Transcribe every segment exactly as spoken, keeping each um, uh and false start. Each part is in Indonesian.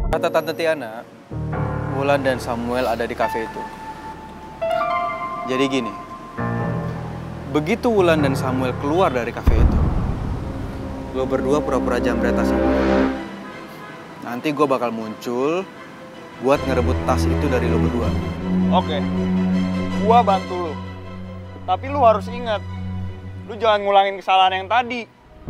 Kata Tante Tiana, Wulan dan Samuel ada di kafe itu. Jadi gini, begitu Wulan dan Samuel keluar dari kafe itu, lo berdua pura-pura jambret tas itu. Nanti gue bakal muncul buat ngerebut tas itu dari lo berdua. Oke, gua bantu lo. Tapi lu harus ingat, lu jangan ngulangin kesalahan yang tadi.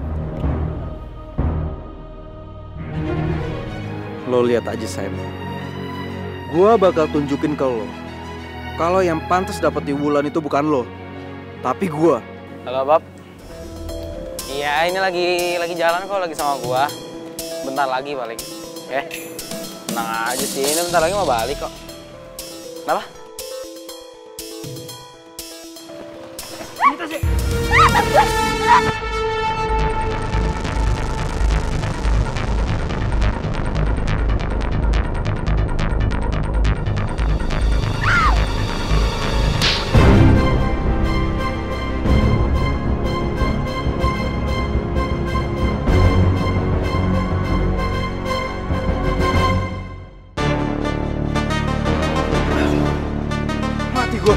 Lo lihat aja, Sam. Gua bakal tunjukin ke lo kalau yang pantas dapat di Wulan itu bukan lo, tapi gua. Halo, Bob. Iya, ini lagi lagi jalan kok, lagi sama gua. Bentar lagi paling. Eh, tenang aja sih, ini bentar lagi mau balik kok. Kenapa? Mati gua.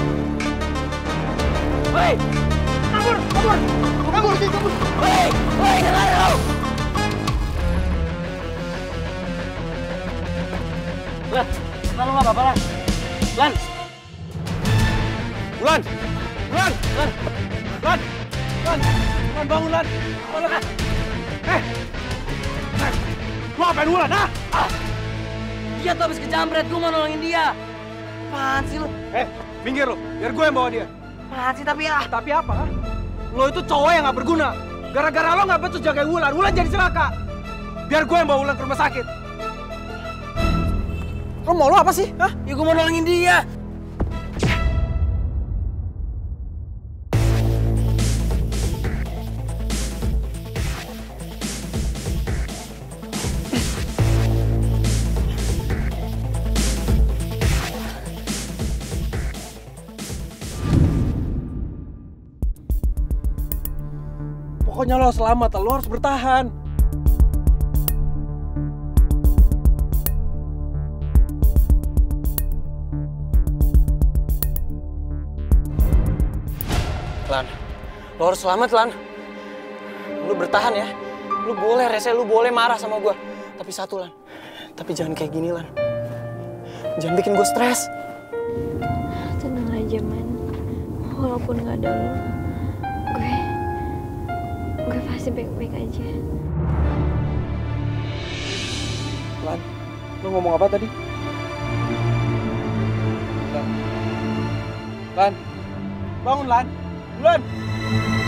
Woi! Kabur! Kabur! Kabur! Kabur! Woi! Woi, jangan lu! Lan, Lan lu nggak apa-apa, Lan? Lan! Wulan! Wulan! Lan! Lan! Lan! Lan, bangun, Lan! Bangun, Lan! Eh! Lan! Lu ngapain Wulan, ha? Ah! Dia tuh habis kejamret, gua mau nolongin dia. Apaan sih lu? Eh, minggir lo, biar gue yang bawa dia. Apaan sih tapi ah? Tapi apa? Ha? Lo itu cowok yang gak berguna. Gara-gara lo gak becus jagain Wulan, Wulan jadi celaka. Biar gue yang bawa Wulan ke rumah sakit. Lo mau lo apa sih? Hah? Ya gua mau nolongin dia. Pokoknya lo selamat, lo harus bertahan. Lan, lo harus selamat, Lan. Lu bertahan ya. Lu boleh rese, lu boleh marah sama gua. Tapi satu, Lan. Tapi jangan kayak gini, Lan. Jangan bikin gua stres. Tenang aja, Man. Walaupun gak ada lo, gue... gue pasti baik-baik aja. Lan, lo ngomong apa tadi? Lan, Lan, bangun Lan, Lan.